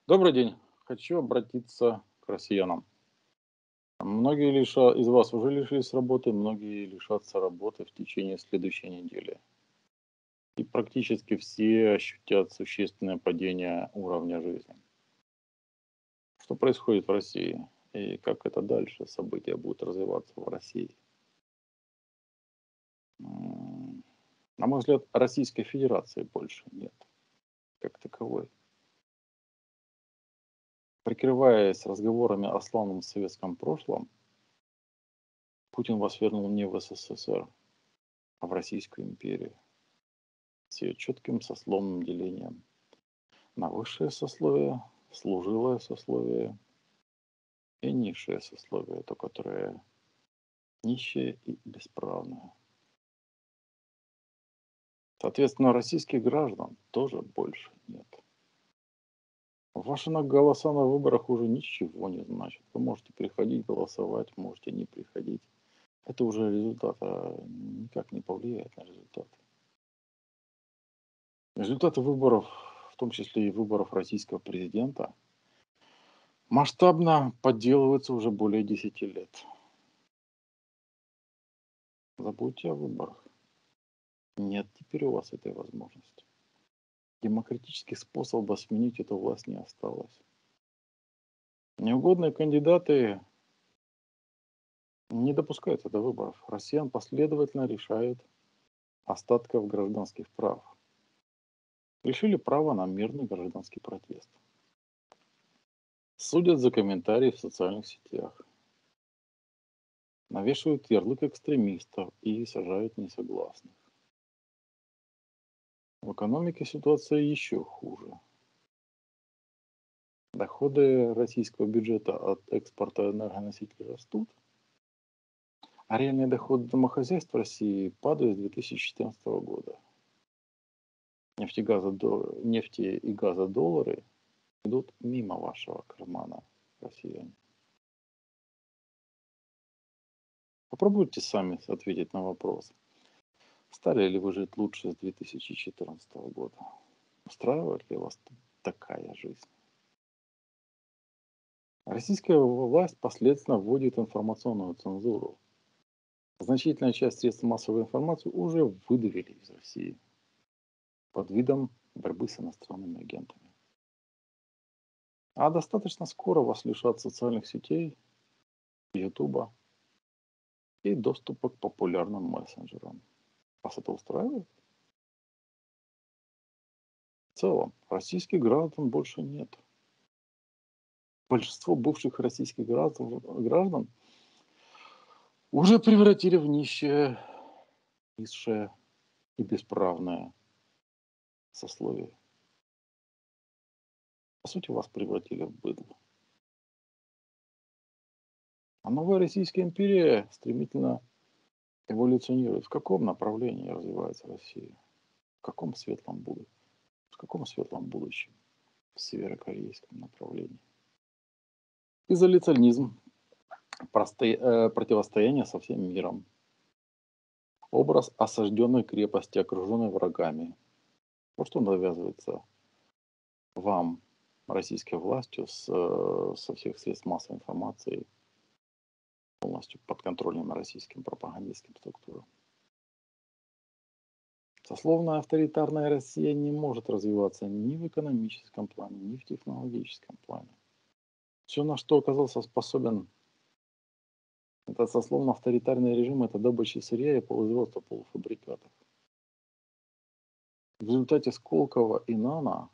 Добрый день. Хочу обратиться к россиянам. Многие из вас уже лишились работы, многие лишатся работы в течение следующей недели. И практически все ощутят существенное падение уровня жизни. Что происходит в России? И как это дальше события будут развиваться в России? М, На мой взгляд, Российской Федерации больше нет, как таковой. Прикрываясь разговорами о славном советском прошлом, Путин вас вернул не в СССР, а в Российскую империю с ее четким сословным делением на высшее сословие, служилое сословие и низшее сословие, то, которое нищее и бесправное. Соответственно, российских граждан тоже больше нет. Ваши голоса на выборах уже ничего не значат. Вы можете приходить голосовать, можете не приходить. Это уже результат, никак не повлияет на результат. Результаты выборов, в том числе и выборов российского президента, масштабно подделываются уже более 10 лет. Забудьте о выборах. Нет теперь у вас этой возможности. Демократических способов сменить эту власть не осталось. Неугодные кандидаты не допускаются до выборов. Россиян последовательно решают остатков гражданских прав. Лишили права на мирный гражданский протест. Судят за комментарии в социальных сетях. Навешивают ярлык экстремистов и сажают несогласных. В экономике ситуация еще хуже. Доходы российского бюджета от экспорта энергоносителей растут, а реальные доходы домохозяйств в России падают с 2014 года. Нефти и газа доллары идут мимо вашего кармана, россияне. Попробуйте сами ответить на вопрос. Стали ли вы жить лучше с 2014 года? Устраивает ли вас такая жизнь? Российская власть последовательно вводит информационную цензуру. Значительная часть средств массовой информации уже выдавили из России под видом борьбы с иностранными агентами. А достаточно скоро вас лишат социальных сетей, Ютуба и доступа к популярным мессенджерам. Вас это устраивает? В целом, российских граждан больше нет. Большинство бывших российских граждан уже превратили в низшее и бесправное сословие. По сути, вас превратили в быдло. А новая Российская империя стремительно эволюционирует. В каком направлении развивается Россия? В каком светлом будущем? В каком светлом будущем? В северокорейском направлении. Изоляционизм, противостояние со всем миром. Образ осажденной крепости, окруженной врагами. Вот что навязывается вам, российской властью, со всех средств массовой информации, полностью подконтрольным российским пропагандистским структурам. Сословная авторитарная Россия не может развиваться ни в экономическом плане, ни в технологическом плане. Все, на что оказался способен этот сословно-авторитарный режим, это добыча сырья и производство полуфабрикатов. В результате Сколково и Нано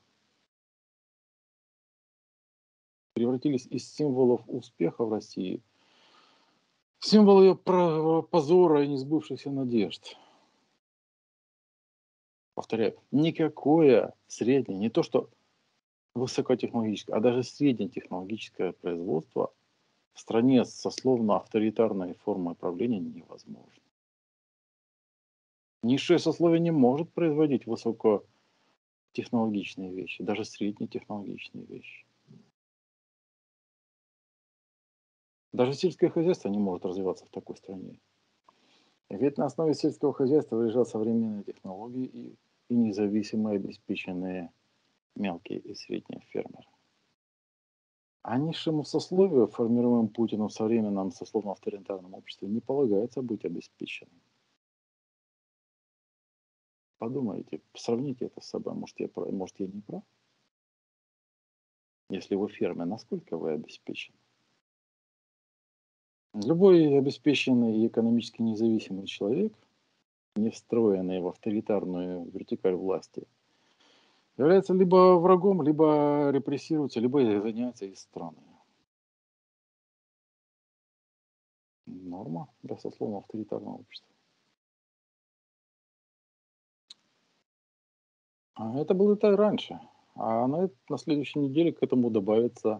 превратились из символов успеха в России в символ ее позора и несбывшихся надежд. Повторяю, никакое среднее, не то что высокотехнологическое, а даже среднетехнологическое производство в стране с сословно-авторитарной формой правления невозможно. Низшее сословие не может производить высокотехнологичные вещи, даже среднетехнологичные вещи. Даже сельское хозяйство не может развиваться в такой стране. Ведь на основе сельского хозяйства лежат современные технологии и независимые обеспеченные мелкие и средние фермеры. А низшему сословию, формируемому Путиным в современном сословно-авторитарном обществе, не полагается быть обеспеченным. Подумайте, сравните это с собой, может я не прав? Если вы фермер, насколько вы обеспечены? Любой обеспеченный и экономически независимый человек, не встроенный в авторитарную вертикаль власти, является либо врагом, либо репрессируется, либо изгоняется из страны. Норма для сословно-авторитарного общества. А это было и так раньше. А на следующей неделе к этому добавится,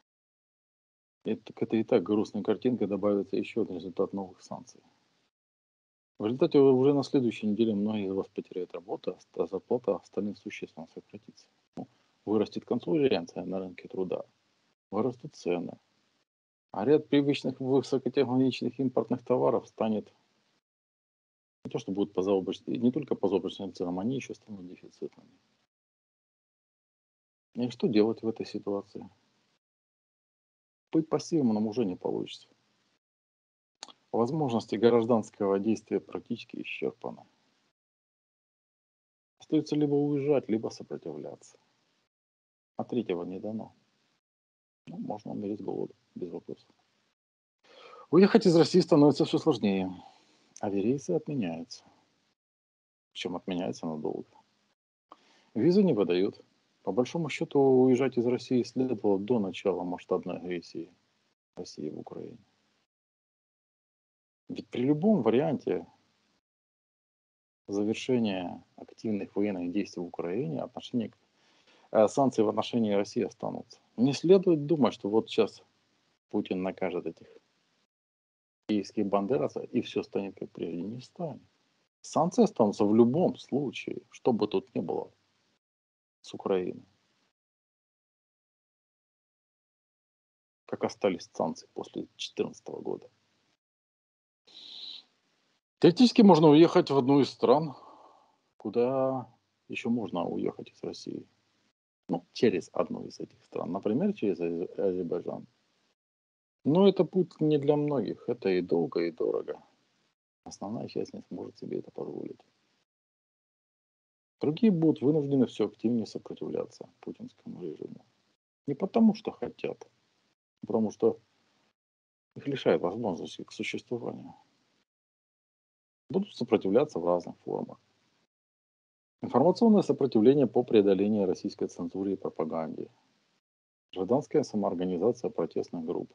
к этой и так грустной картинке добавится еще один результат новых санкций. В результате уже на следующей неделе многие из вас потеряют работу, а зарплата остальным существенно сократится. Ну, вырастет конкуренция на рынке труда, вырастут цены, а ряд привычных высокотехнологичных импортных товаров станет не то, что будут не только по заоблачным ценам, они еще станут дефицитными. И что делать в этой ситуации? Быть пассивным уже не получится. Возможности гражданского действия практически исчерпаны. Остается либо уезжать, либо сопротивляться. А третьего не дано. Ну, можно умереть с голоду, без вопросов. Уехать из России становится все сложнее, а рейсы отменяются. Причем отменяются надолго. Визы не выдают. По большому счету, уезжать из России следовало до начала масштабной агрессии России в Украине. Ведь при любом варианте завершения активных военных действий в Украине санкции в отношении России останутся. Не следует думать, что вот сейчас Путин накажет этих киевских бандеровцев и все станет как прежде. Не станет. Санкции останутся в любом случае, что бы тут ни было с Украиной. Как остались санкции после 2014 года. Теоретически можно уехать в одну из стран, куда еще можно уехать из России. Ну, через одну из этих стран. Например, через Азербайджан. Но это путь не для многих. Это и долго, и дорого. Основная часть не сможет себе это позволить. Другие будут вынуждены все активнее сопротивляться путинскому режиму. Не потому, что хотят, а потому что их лишают возможности к существованию. Будут сопротивляться в разных формах. Информационное сопротивление по преодолению российской цензуры и пропаганде. Гражданская самоорганизация протестных групп.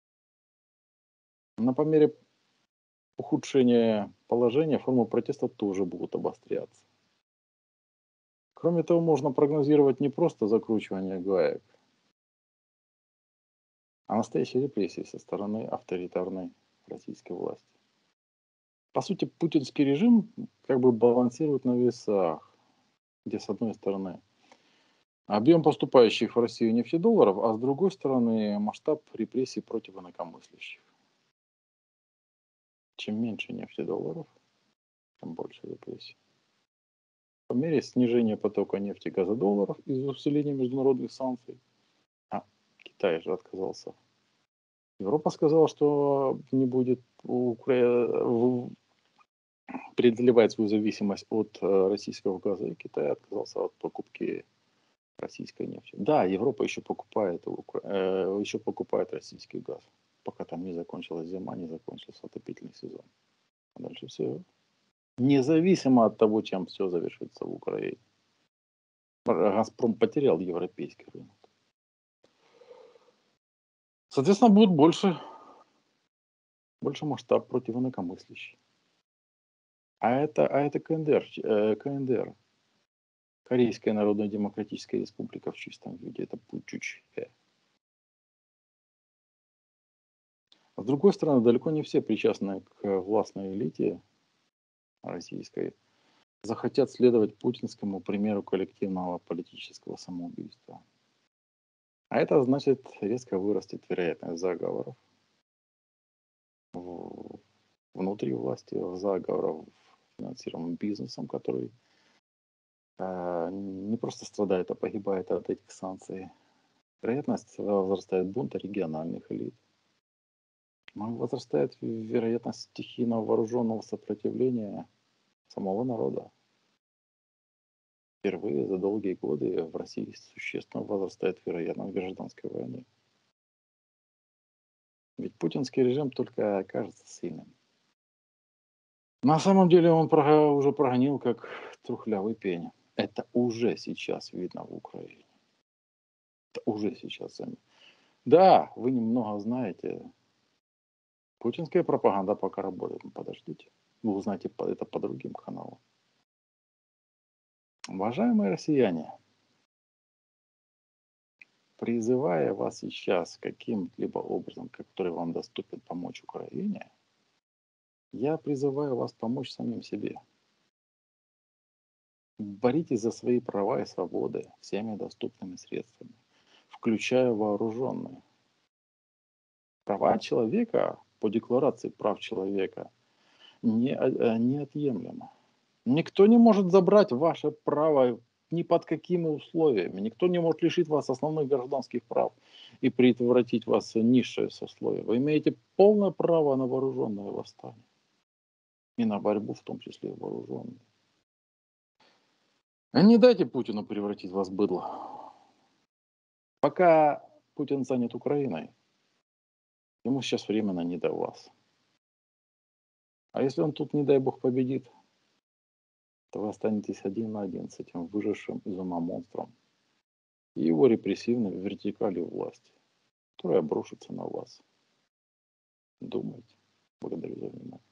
Но по мере ухудшения положения формы протеста тоже будут обостряться. Кроме того, можно прогнозировать не просто закручивание гаек, а настоящие репрессии со стороны авторитарной российской власти. По сути, путинский режим как бы балансирует на весах, где с одной стороны объем поступающих в Россию нефтедолларов, а с другой стороны масштаб репрессий против инакомыслящих. Чем меньше нефтедолларов, тем больше репрессий. По мере снижения потока нефти и газодолларов из-за усиления международных санкций, а Китай же отказался. Европа сказала, что не будет преодолевать свою зависимость от российского газа, и Китай отказался от покупки российской нефти. Да, Европа еще покупает российский газ, пока там не закончилась зима, не закончился отопительный сезон. А дальше все. Независимо от того, чем все завершится в Украине. «Газпром» потерял европейский рынок. Соответственно, будет больше масштаб против инакомыслящих. А это КНДР. Корейская Народно-Демократическая Республика в чистом виде. Это Пучучхе. С другой стороны, далеко не все причастные к властной элите российской захотят следовать путинскому примеру коллективного политического самоубийства. А это значит, резко вырастет вероятность заговоров внутри власти, заговоров финансируемым бизнесом, который не просто страдает, а погибает от этих санкций. Вероятность возрастает бунта региональных элит. Возрастает вероятность стихийного вооруженного сопротивления самого народа. Впервые за долгие годы в России существенно возрастает вероятность гражданской войны. Ведь путинский режим только кажется сильным. На самом деле он уже прогнил, как трухлявый пень. Это уже сейчас видно в Украине. Это уже сейчас заметно. Да, вы немного знаете. Путинская пропаганда пока работает. Подождите. Вы узнаете это по другим каналам. Уважаемые россияне, призывая вас сейчас каким-либо образом, который вам доступен, помочь Украине, я призываю вас помочь самим себе. Боритесь за свои права и свободы всеми доступными средствами, включая вооруженные. Права человека по Декларации прав человека неотъемлемы. Никто не может забрать ваше право ни под какими условиями. Никто не может лишить вас основных гражданских прав и превратить вас в низшее сословие. Вы имеете полное право на вооруженное восстание. И на борьбу, в том числе вооруженную. Не дайте Путину превратить вас в быдло. Пока Путин занят Украиной, ему сейчас временно не до вас. А если он тут, не дай бог, победит, то вы останетесь один на один с этим выжившим из ума монстром и его репрессивной вертикалью власти, которая обрушится на вас. Думайте. Благодарю за внимание.